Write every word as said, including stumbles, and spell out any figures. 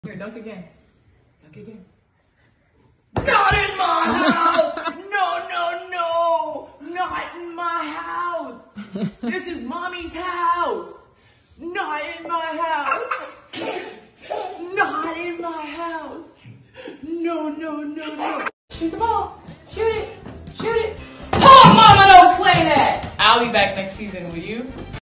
Here, dunk again. Dunk again. Not in my house! No, no, no! Not in my house! This is mommy's house! Not in my house! Not in my house! No, no, no, no! Shoot the ball! Shoot it! Shoot it! Oh, mama, don't play that! I'll be back next season with you.